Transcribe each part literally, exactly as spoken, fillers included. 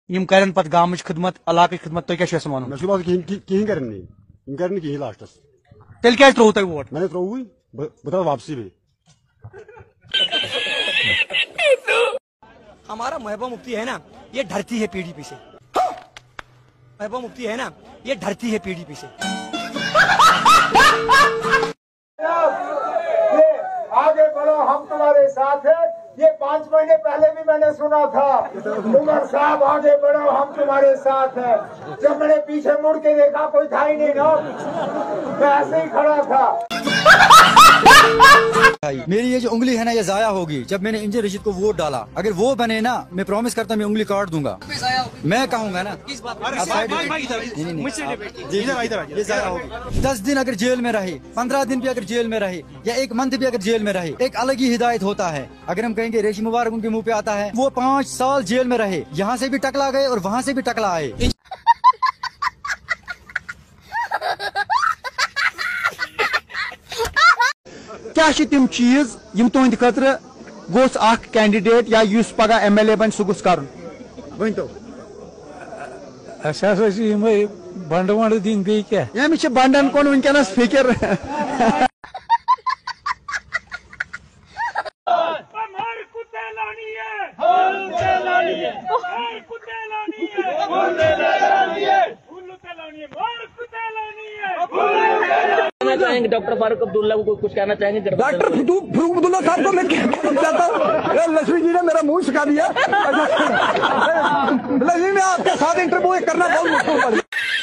यम करन पत गामच खिदमत इलाके खिदमत तो क्या वन कहीं कर कहीं लास्टस तेल क्या त्रो तुम वोट मैंने त्रो बता वापसी भी हमारा महबूबा मुफ्ती है ना, ये डरती है पीडीपी से। महबूबा मुफ्ती है ना, ये डरती है पीडीपी से। आगे बढ़ो, हम तुम्हारे साथ हैं। ये पाँच महीने पहले भी मैंने सुना था, उमर साहब आगे बढ़ो, हम तुम्हारे साथ हैं। जब मैंने पीछे मुड़ के देखा कोई था ही नहीं ना, मैं ऐसे ही खड़ा था। मेरी ये जो उंगली है ना, ये जाया होगी जब मैंने इंजर रशीद को वोट डाला। अगर वो बने ना, मैं प्रॉमिस करता मैं उंगली काट दूंगा। मैं कहूँगा ना, ये जाया होगी। दस दिन अगर जेल में रहे, पंद्रह दिन भी अगर जेल में रहे, या एक मंथ भी अगर जेल में रहे, एक अलग ही हिदायत होता है। अगर हम कहेंगे रेशी मुबारक उनके मुंह पे आता है, वो पाँच साल जेल में रहे, यहाँ से भी टकला गए और वहाँ से भी टकला आए। क्या तम चीज यम तुंद खतर गोस कैंडिडेट या युस पगह एम एल ए बन सह गुस कर वन तो बंड वंड दिन बी क्या यम बंडन कुन वनकस फिक्र चाहेंगे डॉक्टर फारूक अब्दुल्ला को कुछ कहना चाहेंगे? डॉक्टर फारूक अब्दुल्ला साहब को मैं कहना चाहता हूँ, लक्ष्मी जी ने मेरा मुंह सिखा दिया। लक्ष्मी में आपके साथ इंटरव्यू करना बहुत मुश्किल पड़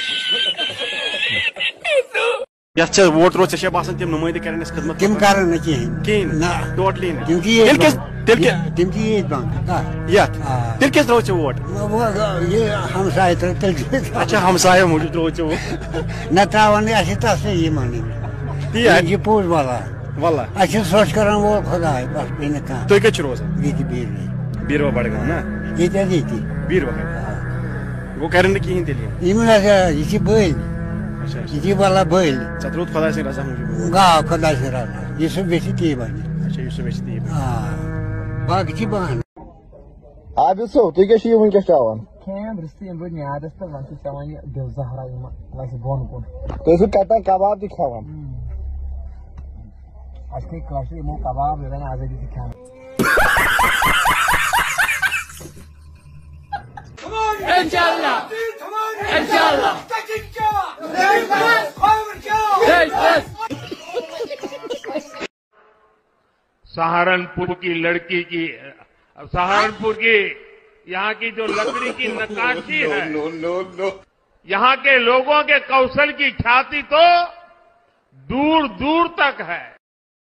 गया। वोट रोज से बासन तिम नुमाइंदे करन खिदमत तिम कर न कहीं ना टोटली ना क्योंकि ये तिल किस तिल के तिम की ये बात या तिल किस रोज वोट वो ये हम शायद तिल अच्छा हमसाय मुझे रोज वो न तावन ऐसे तसे ये मानेंगे ये पूछ वाला वाला अच्छा सोच कर वो खुदा है बस बिना का तो क्या रोज ये बीर में बीरवा बढ़ गया ना ये क्या दी थी बीरवा वो करन कहीं दिल ये मिला ये बैल ये वाला बैल चतुर्थ खुदा से रजा मुझे गा खुदा से रजा ये सब बेची थी बनी अच्छा ये सब बेची थी हां बाकी की बहन आप सो तो क्या ये वनकस चावन कैम रिश्ते इन बुन याद है वन चावन ये दिल जहरा यम वैसे बोन कोन तो सु कता कबाब दि खावन असली काशी मो कबाब लेना आजादी दि खान इंशाल्लाह इंशाल्लाह सहारनपुर की लड़की की सहारनपुर की यहाँ की जो लकड़ी की नक्काशी है, नो, नो, नो। यहाँ के लोगों के कौशल की ख्याति तो दूर दूर तक है।